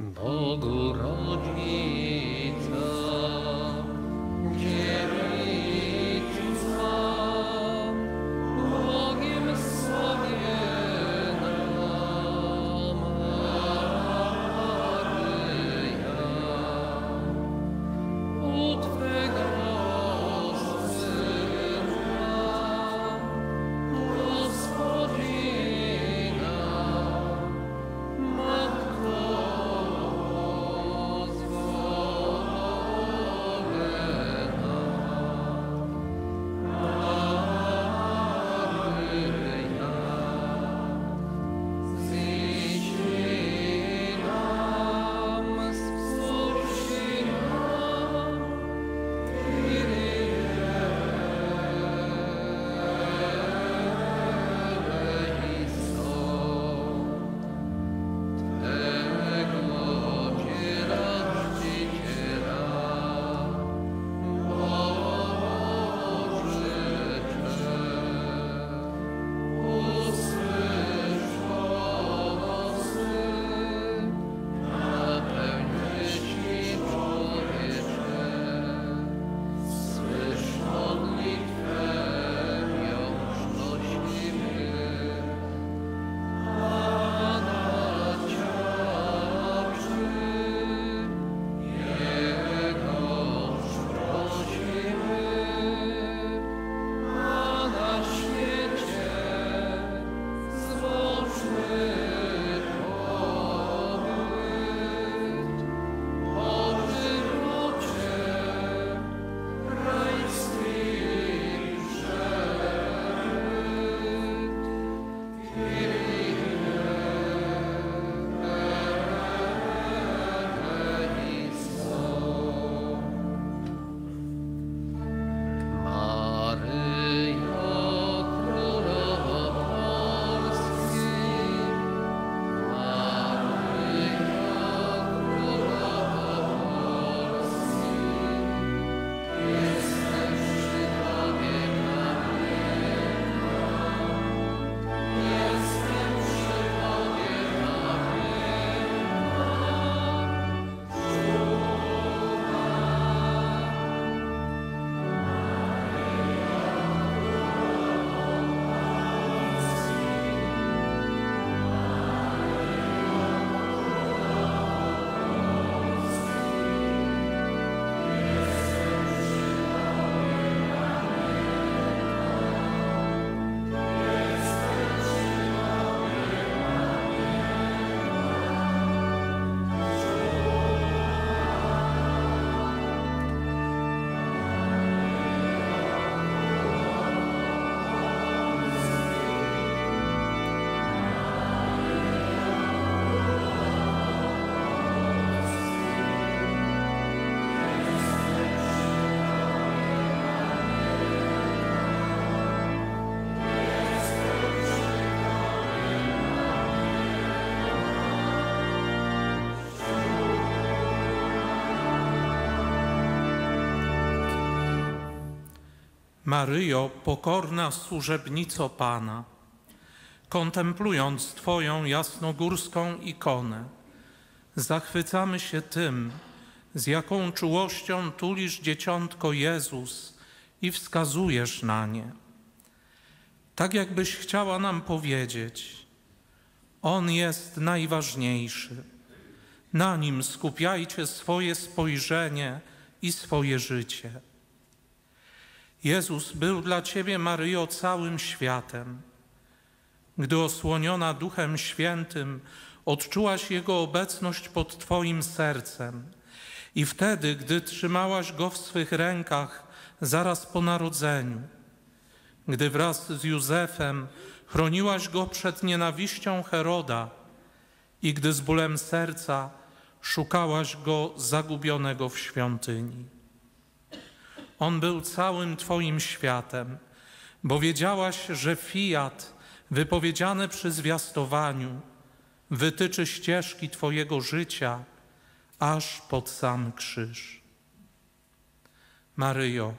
Bogu rodzica, dziewica, Bogiem sobie Maryja, u Twego Syna, Gospodina, Matko Maryjo, pokorna służebnico Pana, kontemplując Twoją jasnogórską ikonę, zachwycamy się tym, z jaką czułością tulisz dzieciątko Jezus i wskazujesz na nie. Tak jakbyś chciała nam powiedzieć, On jest najważniejszy. Na Nim skupiajcie swoje spojrzenie i swoje życie. Jezus był dla Ciebie, Maryjo, całym światem. Gdy osłoniona Duchem Świętym odczułaś Jego obecność pod Twoim sercem i wtedy, gdy trzymałaś Go w swych rękach zaraz po narodzeniu, gdy wraz z Józefem chroniłaś Go przed nienawiścią Heroda i gdy z bólem serca szukałaś Go zagubionego w świątyni. On był całym Twoim światem, bo wiedziałaś, że fiat wypowiedziany przy zwiastowaniu wytyczy ścieżki Twojego życia aż pod sam krzyż. Maryjo,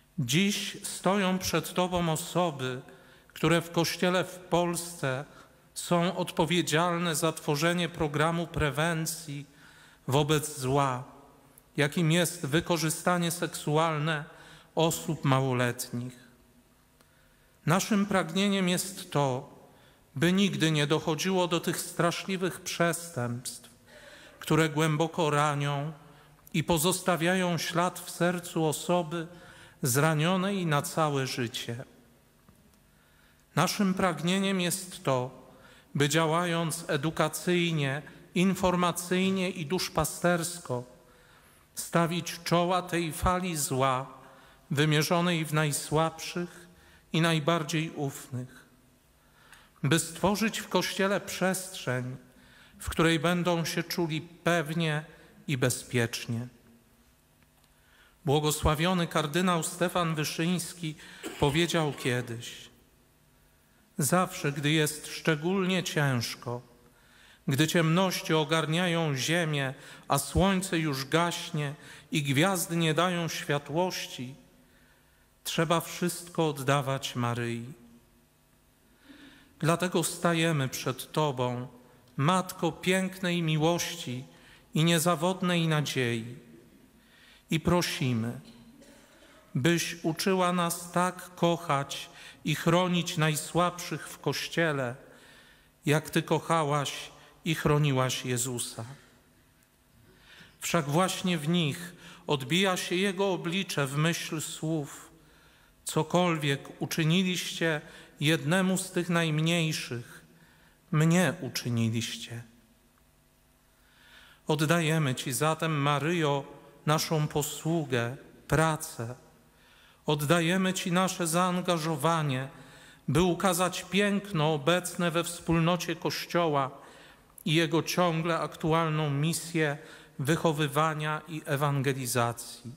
dziś stoją przed Tobą osoby, które w Kościele w Polsce są odpowiedzialne za tworzenie programu prewencji wobec zła, jakim jest wykorzystanie seksualne osób małoletnich. Naszym pragnieniem jest to, by nigdy nie dochodziło do tych straszliwych przestępstw, które głęboko ranią i pozostawiają ślad w sercu osoby zranionej na całe życie. Naszym pragnieniem jest to, by działając edukacyjnie, informacyjnie i duszpastersko stawić czoła tej fali zła wymierzonej w najsłabszych i najbardziej ufnych, by stworzyć w Kościele przestrzeń, w której będą się czuli pewnie i bezpiecznie. Błogosławiony kardynał Stefan Wyszyński powiedział kiedyś: zawsze, gdy jest szczególnie ciężko, gdy ciemności ogarniają ziemię, a słońce już gaśnie i gwiazdy nie dają światłości, trzeba wszystko oddawać Maryi. Dlatego stajemy przed Tobą, Matko pięknej miłości i niezawodnej nadziei, i prosimy, byś uczyła nas tak kochać i chronić najsłabszych w Kościele, jak Ty kochałaś i chroniłaś Jezusa. Wszak właśnie w nich odbija się Jego oblicze w myśl słów: cokolwiek uczyniliście jednemu z tych najmniejszych, mnie uczyniliście. Oddajemy Ci zatem, Maryjo, naszą posługę, pracę. Oddajemy Ci nasze zaangażowanie, by ukazać piękno obecne we wspólnocie Kościoła i jego ciągle aktualną misję wychowywania i ewangelizacji.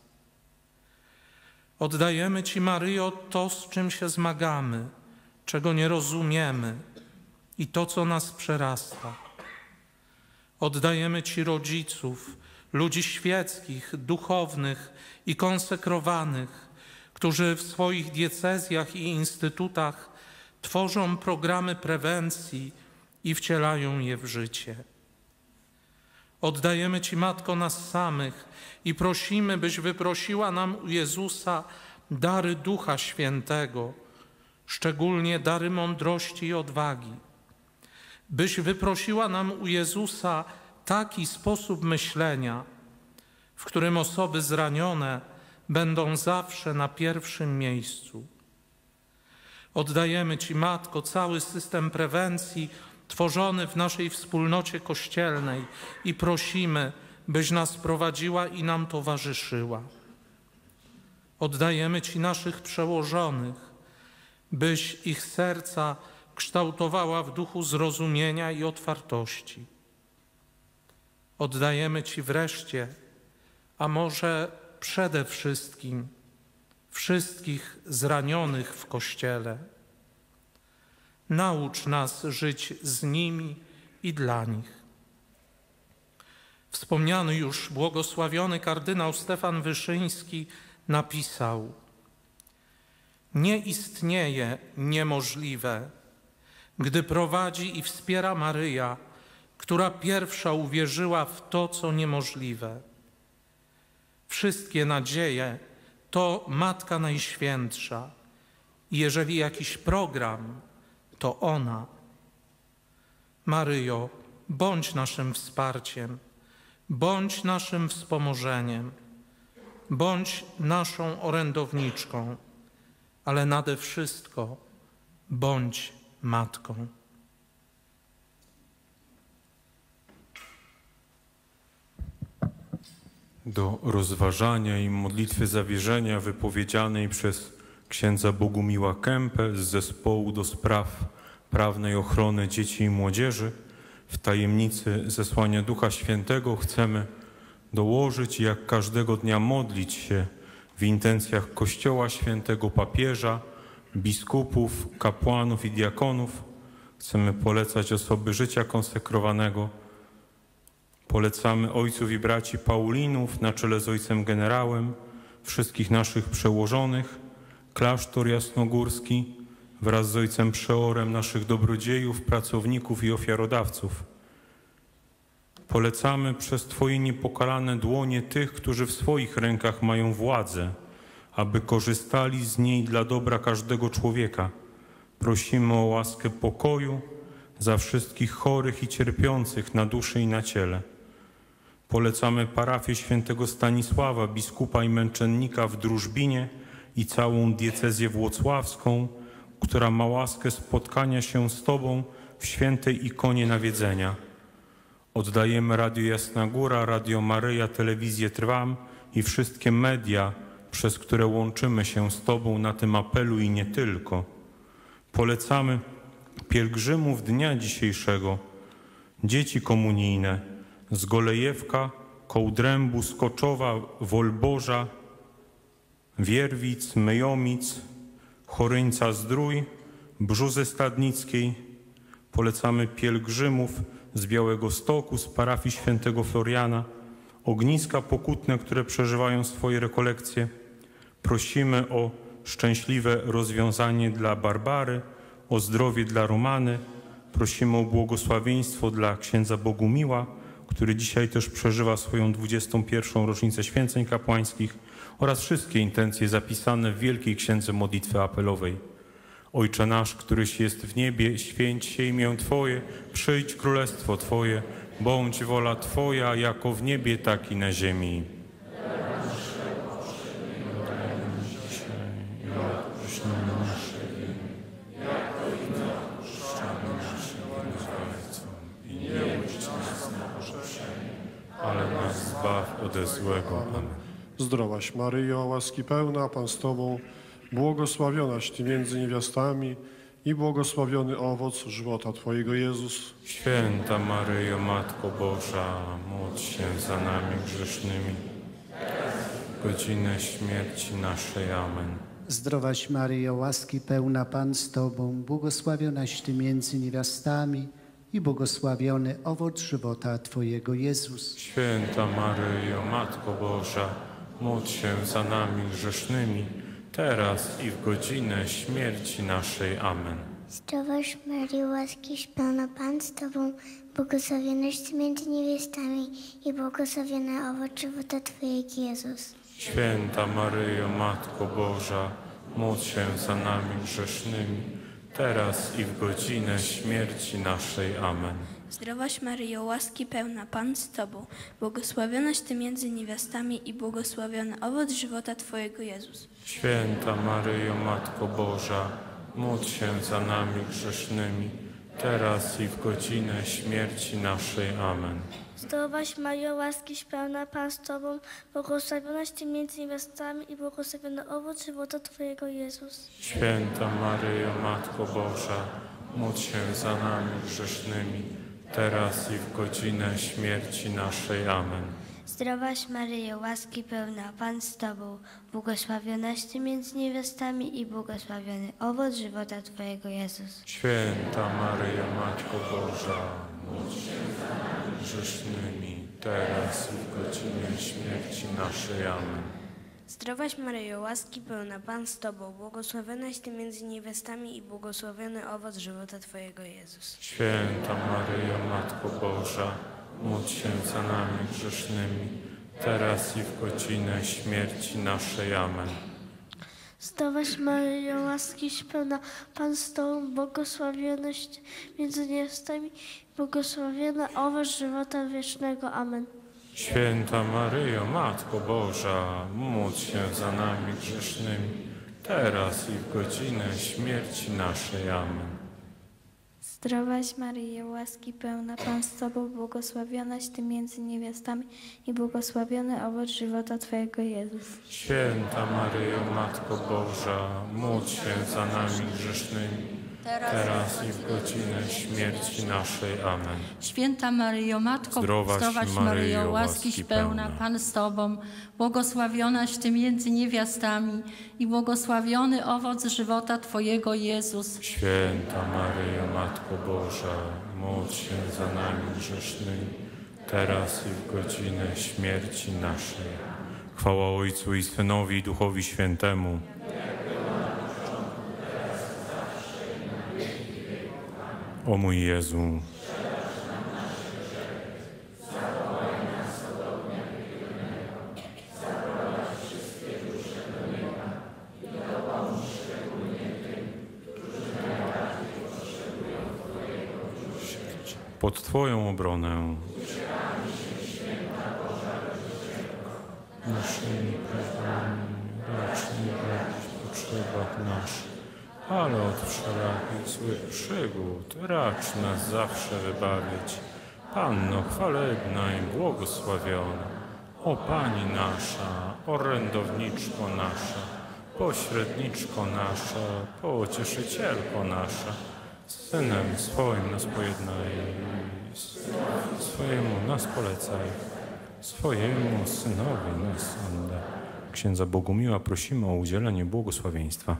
Oddajemy Ci, Maryjo, to, z czym się zmagamy, czego nie rozumiemy i to, co nas przerasta. Oddajemy Ci rodziców, ludzi świeckich, duchownych i konsekrowanych, którzy w swoich diecezjach i instytutach tworzą programy prewencji i wcielają je w życie. Oddajemy Ci, Matko, nas samych i prosimy, byś wyprosiła nam u Jezusa dary Ducha Świętego, szczególnie dary mądrości i odwagi. Byś wyprosiła nam u Jezusa taki sposób myślenia, w którym osoby zranione będą zawsze na pierwszym miejscu. Oddajemy Ci, Matko, cały system prewencji tworzony w naszej wspólnocie kościelnej i prosimy, byś nas prowadziła i nam towarzyszyła. Oddajemy Ci naszych przełożonych, byś ich serca kształtowała w duchu zrozumienia i otwartości. Oddajemy Ci wreszcie, a może przede wszystkim, wszystkich zranionych w Kościele. Naucz nas żyć z nimi i dla nich. Wspomniany już błogosławiony kardynał Stefan Wyszyński napisał: nie istnieje niemożliwe, gdy prowadzi i wspiera Maryja, która pierwsza uwierzyła w to, co niemożliwe. Wszystkie nadzieje to Matka Najświętsza i jeżeli jakiś program, to ona. Maryjo, bądź naszym wsparciem, bądź naszym wspomożeniem, bądź naszą orędowniczką, ale nade wszystko bądź Matką. Do rozważania i modlitwy zawierzenia wypowiedzianej przez księdza Bogumiła Kępę z Zespołu do Spraw Prawnej Ochrony Dzieci i Młodzieży w tajemnicy zesłania Ducha Świętego chcemy dołożyć, jak każdego dnia modlić się w intencjach Kościoła Świętego Papieża, biskupów, kapłanów i diakonów. Chcemy polecać osoby życia konsekrowanego. Polecamy ojców i braci Paulinów na czele z ojcem generałem, wszystkich naszych przełożonych, klasztor jasnogórski, wraz z ojcem przeorem naszych dobrodziejów, pracowników i ofiarodawców. Polecamy przez Twoje niepokalane dłonie tych, którzy w swoich rękach mają władzę, aby korzystali z niej dla dobra każdego człowieka. Prosimy o łaskę pokoju za wszystkich chorych i cierpiących na duszy i na ciele. Polecamy parafię świętego Stanisława, biskupa i męczennika w Drużbinie i całą diecezję włocławską, która ma łaskę spotkania się z Tobą w świętej ikonie nawiedzenia. Oddajemy Radio Jasna Góra, Radio Maryja, Telewizję Trwam i wszystkie media, przez które łączymy się z Tobą na tym apelu i nie tylko. Polecamy pielgrzymów dnia dzisiejszego, dzieci komunijne z Golejewka, Kołdrębu, Skoczowa, Wolborza, Wierwic, Myjomic, Choryńca Zdrój, Brzuzy Stadnickiej. Polecamy pielgrzymów z Białegostoku, z parafii świętego Floriana, ogniska pokutne, które przeżywają swoje rekolekcje. Prosimy o szczęśliwe rozwiązanie dla Barbary, o zdrowie dla Romany. Prosimy o błogosławieństwo dla księdza Bogumiła, który dzisiaj też przeżywa swoją 21. rocznicę święceń kapłańskich, oraz wszystkie intencje zapisane w Wielkiej Księdze Modlitwy Apelowej. Ojcze nasz, któryś jest w niebie, święć się imię Twoje, przyjdź królestwo Twoje, bądź wola Twoja, jako w niebie, tak i na ziemi. Ale nas zbaw ode złego. Amen. Zdrowaś Maryjo, łaski pełna, Pan z Tobą, błogosławionaś Ty między niewiastami i błogosławiony owoc żywota Twojego Jezus. Święta Maryjo, Matko Boża, módl się za nami grzesznymi, w godzinę śmierci naszej. Amen. Zdrowaś Maryjo, łaski pełna, Pan z Tobą, błogosławionaś Ty między niewiastami i błogosławiony owoc żywota Twojego Jezus. Święta Maryjo, Matko Boża, módl się za nami grzesznymi, teraz i w godzinę śmierci naszej. Amen. Zdrowaś Maryjo, łaski pełna, Pan z Tobą, błogosławionaś Ty między niewiastami i błogosławiony owoc żywota Twojego Jezus. Święta Maryjo, Matko Boża, módl się za nami grzesznymi, teraz i w godzinę śmierci naszej. Amen. Zdrowaś Maryjo, łaski pełna, Pan z Tobą, błogosławionaś Ty między niewiastami i błogosławiony owoc żywota Twojego Jezus. Święta Maryjo, Matko Boża, módl się za nami grzesznymi, teraz i w godzinę śmierci naszej. Amen. Zdrowaś Maryjo, łaski pełna, Pan z Tobą, błogosławionaś Ty między niewiastami i błogosławiony owoc żywota Twojego Jezus. Święta Maryjo, Matko Boża, módl się za nami grzesznymi, teraz i w godzinę śmierci naszej. Amen. Zdrowaś Maryjo, łaski pełna, Pan z Tobą, błogosławionaś Ty między niewiastami i błogosławiony owoc żywota Twojego Jezus. Święta Maryjo, Matko Boża, módl się za nami grzesznymi, teraz i w godzinę śmierci naszej. Amen. Zdrowaś Maryjo, łaski pełna, Pan z Tobą, błogosławionaś Ty między niewiastami i błogosławiony owoc żywota Twojego Jezus. Święta Maryjo, Matko Boża, módl się za nami grzesznymi, teraz i w godzinę śmierci naszej. Amen. Zdrowaś Maryjo, łaski pełna, Pan z Tobą, błogosławionaś między niewiastami, błogosławiony owoc żywota wiecznego. Amen. Święta Maryjo, Matko Boża, módl się za nami grzesznymi, teraz i w godzinę śmierci naszej. Amen. Zdrowaś Maryjo, łaski pełna, Pan z Tobą, błogosławionaś Ty między niewiastami i błogosławiony owoc żywota Twojego Jezus. Święta Maryjo, Matko Boża, módl się za nami grzesznymi, teraz i w godzinę śmierci naszej. Amen. Święta Maryjo, Matko, zdrowaś Maryjo, łaski pełna, Pan z Tobą, błogosławionaś Ty między niewiastami i błogosławiony owoc żywota Twojego Jezus. Święta Maryjo, Matko Boża, módl się za nami grzesznymi, teraz i w godzinę śmierci naszej. Chwała Ojcu i Synowi i Duchowi Świętemu. O mój Jezu, pod Twoją obronę. Naszymi prośbami racz nie radzić w potrzebach naszych, ale od wszelakich złych przygód racz nas zawsze wybawić. Panno chwalebna i błogosławiona, o Pani nasza, orędowniczko nasza, pośredniczko nasza, pocieszycielko nasza, z Synem swoim nas pojednaj, swojemu nas polecaj, swojemu Synowi nas oddaj. Księdza Bogumiła prosimy o udzielenie błogosławieństwa.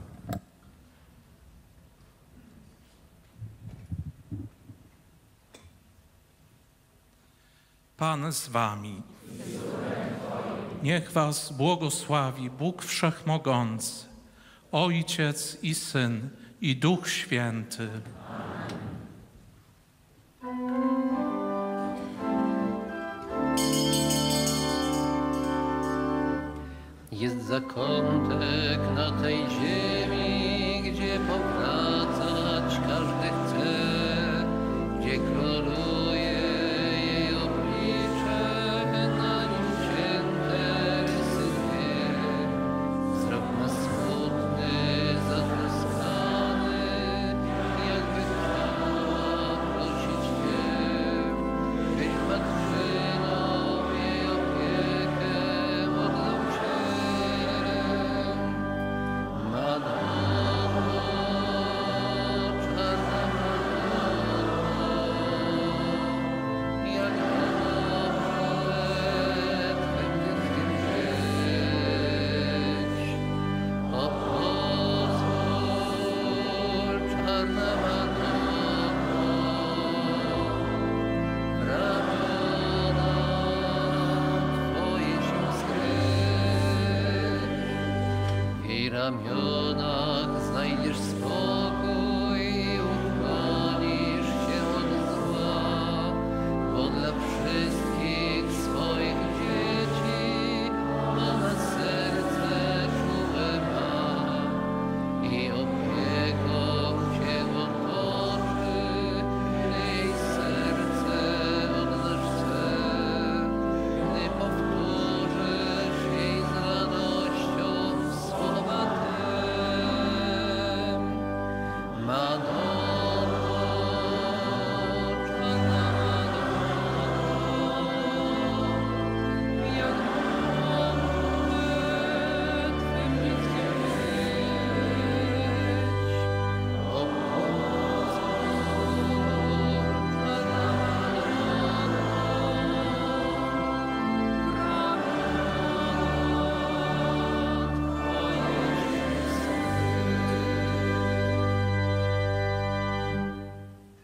Pan z wami. Niech was błogosławi Bóg Wszechmogący, Ojciec i Syn i Duch Święty. Jest zakątek na tej ziemi, gdzie powracać każdy chce, gdzie króluje jej oblicze, na nim cięte rysy dwie. Wzrok ma smutny, zatroskany, jakby chciała prosić Cię, byś patrzyną w jej opiekę modlał się. W ramionach znajdziesz spokój.